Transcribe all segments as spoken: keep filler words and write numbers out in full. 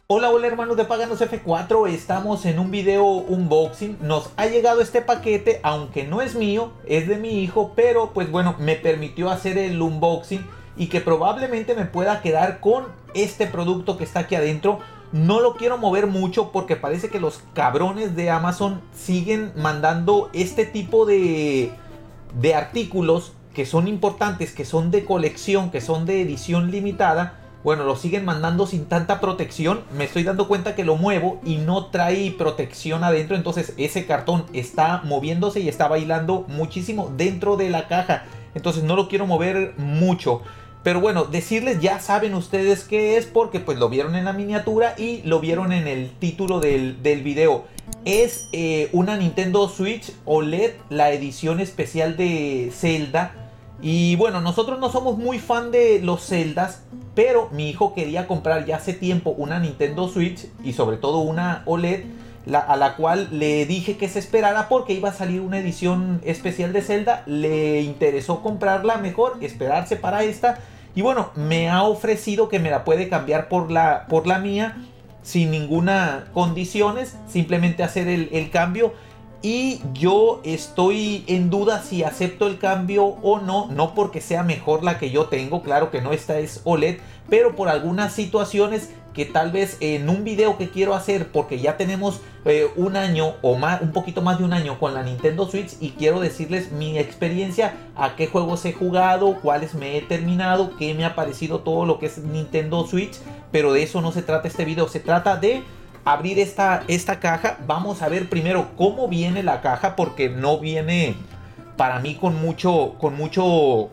Hola, hola hermanos de Paganos F cuatro, estamos en un video unboxing. Nos ha llegado este paquete, aunque no es mío, es de mi hijo, pero pues bueno, me permitió hacer el unboxing y que probablemente me pueda quedar con este producto que está aquí adentro. No lo quiero mover mucho porque parece que los cabrones de Amazon siguen mandando este tipo de, de artículos que son importantes, que son de colección, que son de edición limitada. Bueno, lo siguen mandando sin tanta protección. Me estoy dando cuenta que lo muevo y no trae protección adentro. Entonces ese cartón está moviéndose y está bailando muchísimo dentro de la caja. Entonces no lo quiero mover mucho. Pero bueno, decirles, ya saben ustedes qué es, porque pues lo vieron en la miniatura y lo vieron en el título del, del video. Es eh, una Nintendo Switch O L E D, la edición especial de Zelda. Y bueno, nosotros no somos muy fan de los Zeldas, pero mi hijo quería comprar ya hace tiempo una Nintendo Switch y sobre todo una O L E D, la, a la cual le dije que se esperara porque iba a salir una edición especial de Zelda. Le interesó comprarla, mejor esperarse para esta. Y bueno, me ha ofrecido que me la puede cambiar por la, por la mía sin ninguna condiciones, simplemente hacer el, el cambio. Y yo estoy en duda si acepto el cambio o no. No porque sea mejor la que yo tengo, claro que no, esta es O L E D, pero por algunas situaciones que tal vez en un video que quiero hacer, porque ya tenemos eh, un año o más, un poquito más de un año con la Nintendo Switch, y quiero decirles mi experiencia, a qué juegos he jugado, cuáles me he terminado, qué me ha parecido todo lo que es Nintendo Switch. Pero de eso no se trata este video, se trata de abrir esta, esta caja. Vamos a ver primero cómo viene la caja, porque no viene para mí con mucho, con mucho,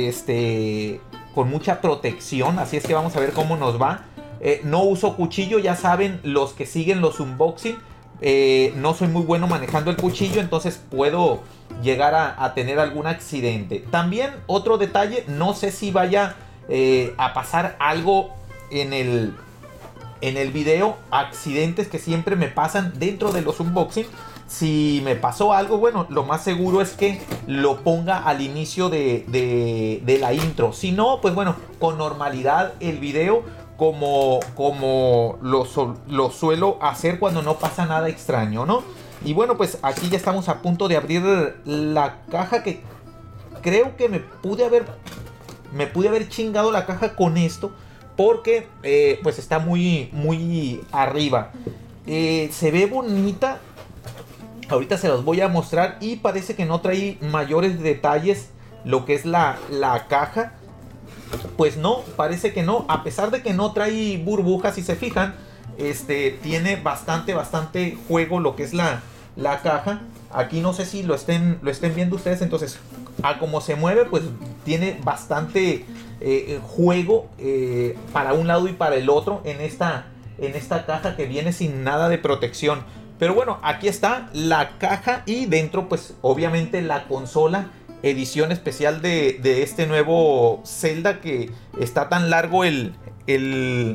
este, con mucha protección. Así es que vamos a ver cómo nos va. Eh, no uso cuchillo, ya saben los que siguen los unboxing. Eh, no soy muy bueno manejando el cuchillo, entonces puedo llegar a, a tener algún accidente. También otro detalle, no sé si vaya eh, a pasar algo en el... en el video, accidentes que siempre me pasan dentro de los unboxing. Si me pasó algo, bueno, lo más seguro es que lo ponga al inicio de, de, de la intro. Si no, pues bueno, con normalidad el video, como, como lo, lo suelo hacer cuando no pasa nada extraño, ¿no? Y bueno, pues aquí ya estamos a punto de abrir la caja, que creo que me pude haber, me pude haber chingado la caja con esto, porque eh, pues está muy, muy arriba. Eh, se ve bonita. Ahorita se los voy a mostrar y parece que no trae mayores detalles lo que es la, la caja. Pues no, parece que no. A pesar de que no trae burbujas, si se fijan, este, tiene bastante, bastante juego lo que es la, la caja. Aquí no sé si lo estén, lo estén viendo ustedes. Entonces, a como se mueve, pues tiene bastante eh, juego eh, para un lado y para el otro en esta, en esta caja que viene sin nada de protección. Pero bueno, aquí está la caja y dentro pues obviamente la consola, edición especial de, de este nuevo Zelda, que está tan largo el... el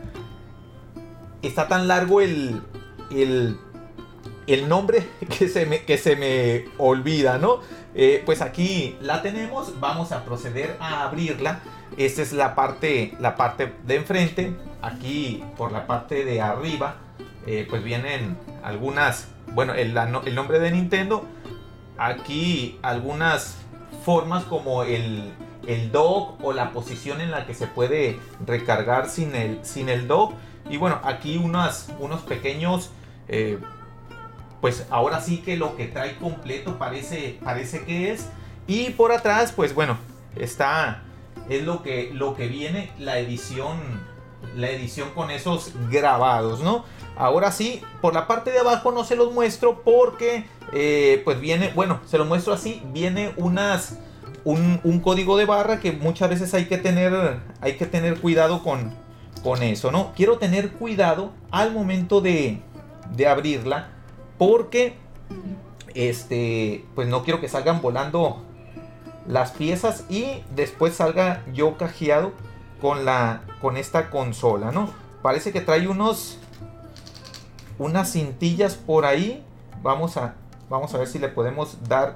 está tan largo el... el el nombre que se me, que se me olvida, ¿no? Eh, pues aquí la tenemos. Vamos a proceder a abrirla. Esta es la parte, la parte de enfrente. Aquí por la parte de arriba eh, pues vienen algunas, bueno, el, el nombre de Nintendo. Aquí algunas formas como el, el dock o la posición en la que se puede recargar sin el, sin el dock. Y bueno, aquí unas, unos pequeños... Eh, pues ahora sí que lo que trae completo parece, parece que es. Y por atrás, pues bueno, está, es lo que, lo que viene, la edición, la edición con esos grabados, ¿no? Ahora sí, por la parte de abajo no se los muestro porque, eh, pues viene, bueno, se los muestro así, viene unas, un, un código de barra que muchas veces hay que tener, hay que tener cuidado con, con eso, ¿no? Quiero tener cuidado al momento de, de abrirla, porque este, pues no quiero que salgan volando las piezas y después salga yo cajeado con la, con esta consola, ¿no? Parece que trae unos, unas cintillas por ahí. Vamos a, vamos a ver si le podemos dar.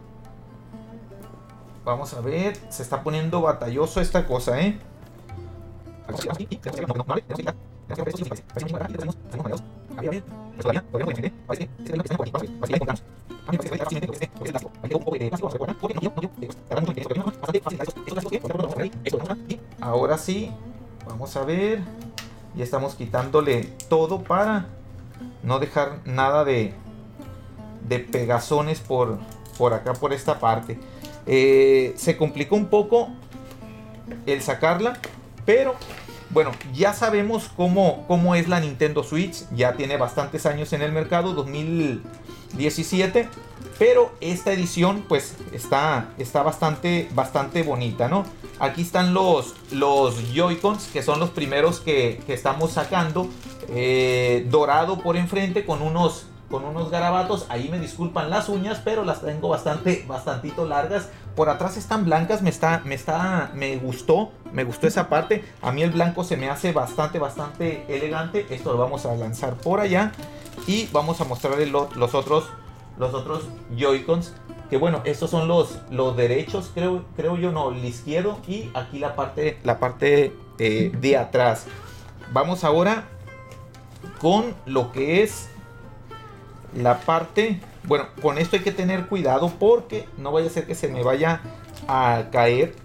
Vamos a ver, se está poniendo batalloso esta cosa, ¿eh? Ahora sí, vamos a ver. Ya estamos quitándole todo para no dejar nada de, de pegazones por, por acá, por esta parte. Eh, se complicó un poco el sacarla, pero bueno, ya sabemos cómo, cómo es la Nintendo Switch. Ya tiene bastantes años en el mercado, dos mil diecisiete, pero esta edición pues está, está bastante, bastante bonita, ¿no? Aquí están los, los Joy-Cons, que son los primeros que, que estamos sacando. Eh, dorado por enfrente con unos, con unos garabatos. Ahí me disculpan las uñas, pero las tengo bastante, bastantito largas. Por atrás están blancas, me está, me está, me gustó, me gustó esa parte. A mí el blanco se me hace bastante, bastante elegante. Esto lo vamos a lanzar por allá y vamos a mostrarles lo, los otros, los otros Joy-Cons. Que bueno, estos son los, los derechos, creo, creo yo, no, el izquierdo, y aquí la parte, la parte eh, de atrás. Vamos ahora con lo que es la parte. Bueno, con esto hay que tener cuidado porque no vaya a ser que se me vaya a caer.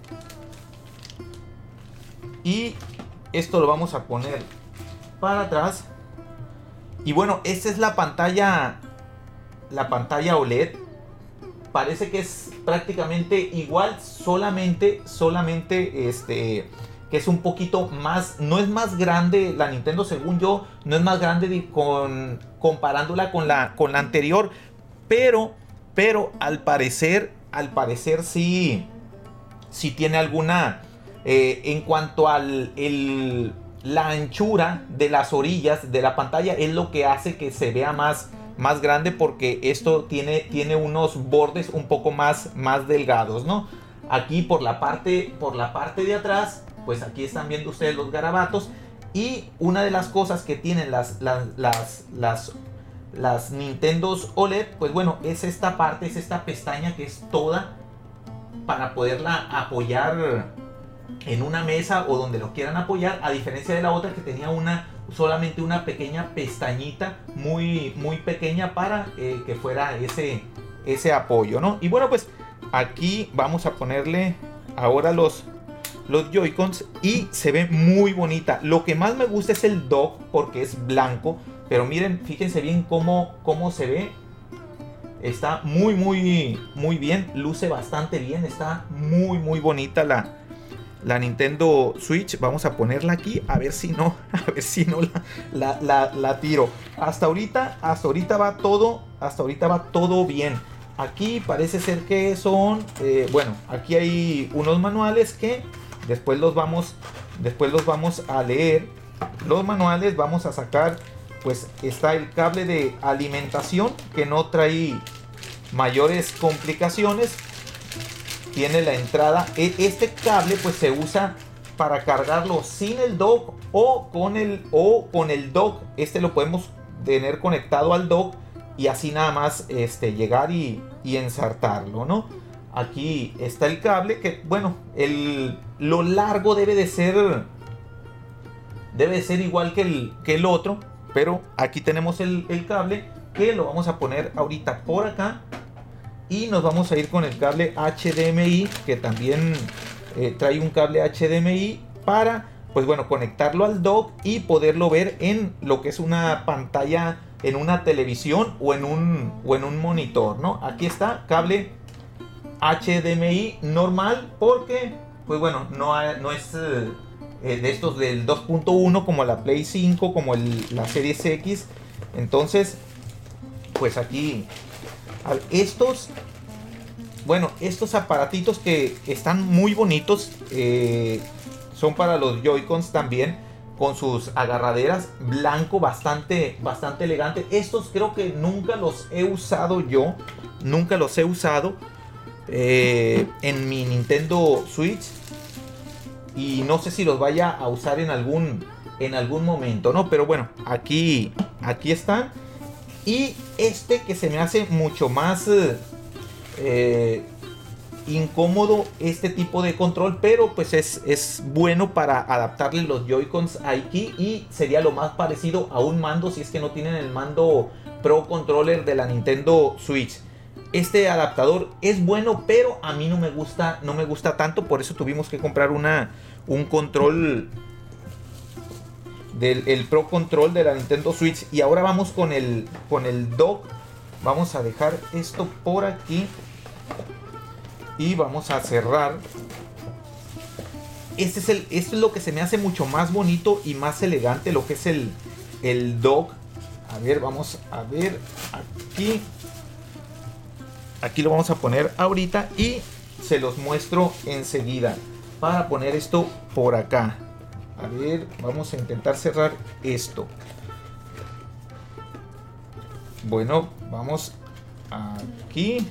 Y esto lo vamos a poner para atrás. Y bueno, esta es la pantalla, la pantalla O L E D. Parece que es prácticamente igual, solamente, solamente este, que es un poquito más, no es más grande la Nintendo, según yo, no es más grande de, con, comparándola con la, con la anterior, pero, pero al parecer, al parecer sí, sí tiene alguna, eh, en cuanto al el, la anchura de las orillas de la pantalla es lo que hace que se vea más más grande, porque esto tiene, tiene unos bordes un poco más, más delgados, ¿no? Aquí por la parte, por la parte de atrás, pues aquí están viendo ustedes los garabatos. Y una de las cosas que tienen las, las, las, las, las Nintendos O L E D, pues bueno, es esta parte, es esta pestaña que es toda para poderla apoyar en una mesa o donde lo quieran apoyar, a diferencia de la otra que tenía una solamente una pequeña pestañita muy muy pequeña para eh, que fuera ese ese apoyo, ¿no? Y bueno, pues aquí vamos a ponerle ahora los los Joy-Cons y se ve muy bonita. Lo que más me gusta es el dock porque es blanco, pero miren, fíjense bien cómo, cómo se ve. Está muy muy muy bien, luce bastante bien, está muy muy bonita la La Nintendo Switch. Vamos a ponerla aquí a ver si no, a ver si no la, la, la, la tiro. Hasta ahorita, hasta ahorita va todo, hasta ahorita va todo bien. Aquí parece ser que son, eh, bueno, aquí hay unos manuales que después los vamos, después los vamos a leer. Los manuales vamos a sacar, pues está el cable de alimentación que no trae mayores complicaciones. Tiene la entrada. Este cable pues se usa para cargarlo sin el dock o con el, o con el dock. Este lo podemos tener conectado al dock y así nada más este, llegar y, y ensartarlo, ¿no? Aquí está el cable que, bueno, el, lo largo debe de ser debe de ser igual que el, que el otro, pero aquí tenemos el, el cable que lo vamos a poner ahorita por acá. Y nos vamos a ir con el cable H D M I, que también eh, trae un cable H D M I para, pues bueno, conectarlo al dock y poderlo ver en lo que es una pantalla, en una televisión o en un, o en un monitor, ¿no? Aquí está, cable H D M I normal, porque, pues bueno, no, hay, no es eh, de estos del dos punto uno como la Play cinco, como el, la Series X. Entonces, pues aquí... Estos, bueno, estos aparatitos que están muy bonitos, eh, son para los Joy-Cons también, con sus agarraderas, blanco, bastante, bastante elegante. Estos creo que nunca los he usado yo, nunca los he usado eh, en mi Nintendo Switch y no sé si los vaya a usar en algún, en algún momento, ¿no? Pero bueno, aquí, aquí están. Y este que se me hace mucho más eh, incómodo este tipo de control, pero pues es, es bueno para adaptarle los Joy-Cons aquí y sería lo más parecido a un mando si es que no tienen el mando Pro Controller de la Nintendo Switch. Este adaptador es bueno, pero a mí no me gusta, no me gusta tanto, por eso tuvimos que comprar una, un control del el Pro Control de la Nintendo Switch. Y ahora vamos con el, con el dock. Vamos a dejar esto por aquí y vamos a cerrar. Este es el, esto es lo que se me hace mucho más bonito y más elegante, lo que es el, el dock. A ver, vamos a ver aquí. Aquí lo vamos a poner ahorita y se los muestro enseguida. Para poner esto por acá. A ver, vamos a intentar cerrar esto. Bueno, vamos aquí.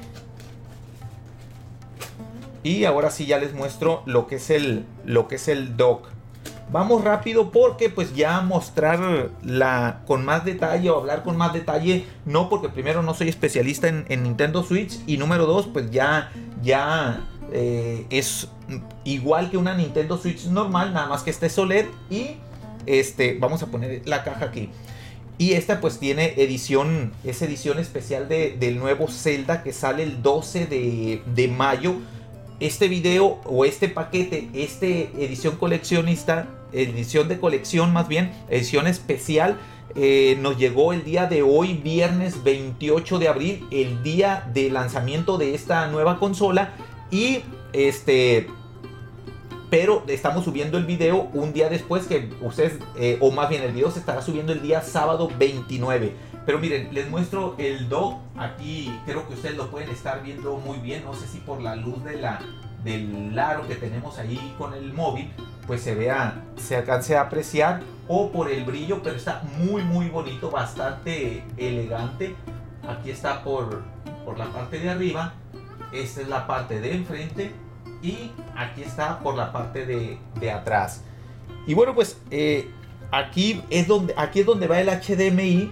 Y ahora sí ya les muestro lo que es el, lo que es el dock. Vamos rápido porque pues ya mostrar la, con más detalle o hablar con más detalle, no, porque primero no soy especialista en, en Nintendo Switch y número dos pues ya, ya eh, es igual que una Nintendo Switch normal, nada más que este es O L E D y este, vamos a poner la caja aquí. Y esta pues tiene edición, es edición especial de, del nuevo Zelda que sale el doce de mayo. Este video o este paquete, este edición coleccionista, edición de colección más bien, edición especial, eh, nos llegó el día de hoy, viernes veintiocho de abril, el día de lanzamiento de esta nueva consola. Y este, pero estamos subiendo el video un día después que ustedes, eh, o más bien el video se estará subiendo el día sábado veintinueve. Pero miren, les muestro el dock. Aquí creo que ustedes lo pueden estar viendo muy bien. No sé si por la luz de la, del aro que tenemos ahí con el móvil, pues se vea, se alcance a apreciar, o por el brillo, pero está muy muy bonito, bastante elegante. Aquí está por, por la parte de arriba. Esta es la parte de enfrente. Y aquí está por la parte de, de atrás. Y bueno, pues eh, aquí, es donde, aquí es donde va el H D M I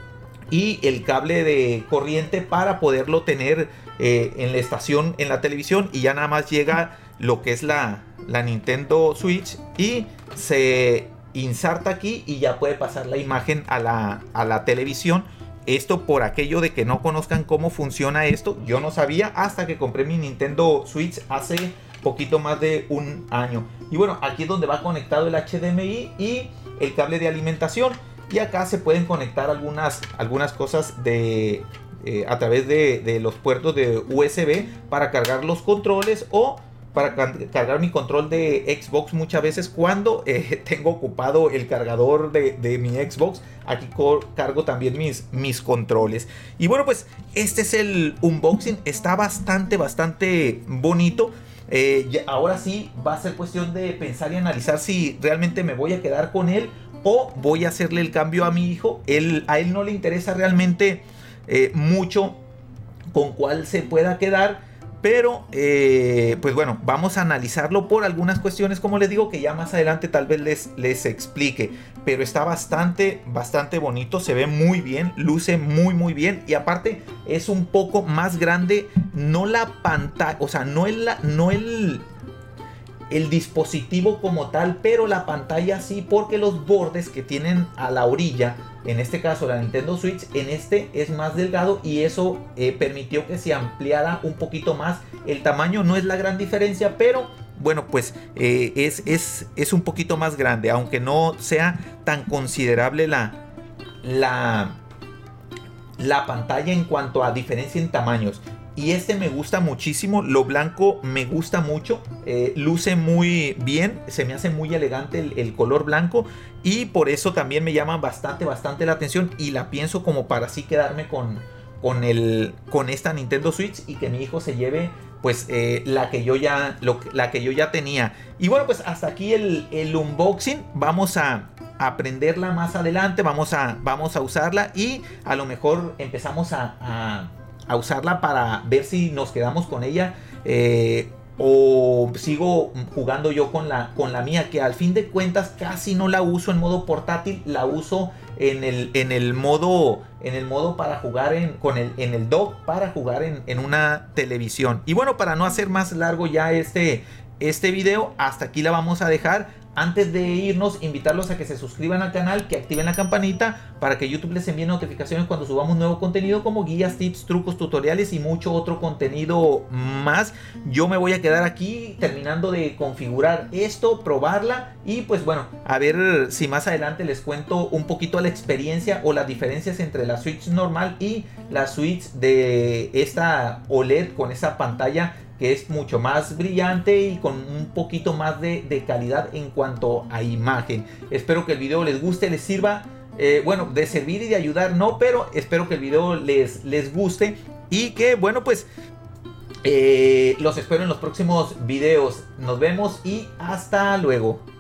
y el cable de corriente para poderlo tener eh, en la estación, en la televisión. Y ya nada más llega lo que es la, la Nintendo Switch y se inserta aquí y ya puede pasar la imagen a la, a la televisión. Esto por aquello de que no conozcan cómo funciona esto. Yo no sabía hasta que compré mi Nintendo Switch hace poquito más de un año. Y bueno, aquí es donde va conectado el H D M I y el cable de alimentación. Y acá se pueden conectar algunas, algunas cosas de, eh, a través de, de los puertos de U S B para cargar los controles o para cargar mi control de Xbox muchas veces cuando eh, tengo ocupado el cargador de, de mi Xbox. Aquí cargo también mis, mis controles. Y bueno, pues este es el unboxing. Está bastante, bastante bonito. Eh, ya, ahora sí va a ser cuestión de pensar y analizar si realmente me voy a quedar con él o voy a hacerle el cambio a mi hijo. Él, a él no le interesa realmente eh, mucho con cuál se pueda quedar. Pero, eh, pues bueno, vamos a analizarlo por algunas cuestiones, como les digo, que ya más adelante tal vez les, les explique. Pero está bastante, bastante bonito, se ve muy bien, luce muy, muy bien. Y aparte es un poco más grande, no la pantalla, o sea, no el, no el, el dispositivo como tal, pero la pantalla sí, porque los bordes que tienen a la orilla, en este caso la Nintendo Switch, en este es más delgado y eso eh, permitió que se ampliara un poquito más el tamaño. No es la gran diferencia, pero bueno, pues eh, es, es, es un poquito más grande, aunque no sea tan considerable la, la, la pantalla en cuanto a diferencia en tamaños. Y este me gusta muchísimo, lo blanco me gusta mucho, eh, luce muy bien, se me hace muy elegante el, el color blanco. Y por eso también me llama bastante, bastante la atención y la pienso como para así quedarme con, con, el, con esta Nintendo Switch y que mi hijo se lleve pues eh, la, que yo ya, lo, la que yo ya tenía. Y bueno, pues hasta aquí el, el unboxing, vamos a aprenderla más adelante, vamos a, vamos a usarla y a lo mejor empezamos a... a a usarla para ver si nos quedamos con ella eh, o sigo jugando yo con la, con la mía, que al fin de cuentas casi no la uso en modo portátil, la uso en el, en el modo en el modo para jugar en, con el, en el dock, para jugar en, en una televisión. Y bueno, para no hacer más largo ya este, este video, hasta aquí la vamos a dejar. Antes de irnos, invitarlos a que se suscriban al canal, que activen la campanita para que YouTube les envíe notificaciones cuando subamos nuevo contenido, como guías, tips, trucos, tutoriales y mucho otro contenido más. Yo me voy a quedar aquí terminando de configurar esto, probarla y pues bueno, a ver si más adelante les cuento un poquito la experiencia o las diferencias entre la Switch normal y la Switch de esta O L E D con esa pantalla que es mucho más brillante y con un poquito más de, de calidad en cuanto a imagen. Espero que el video les guste, les sirva, eh, bueno, de servir y de ayudar, no, pero espero que el video les, les guste y que, bueno, pues eh, los espero en los próximos videos. Nos vemos y hasta luego.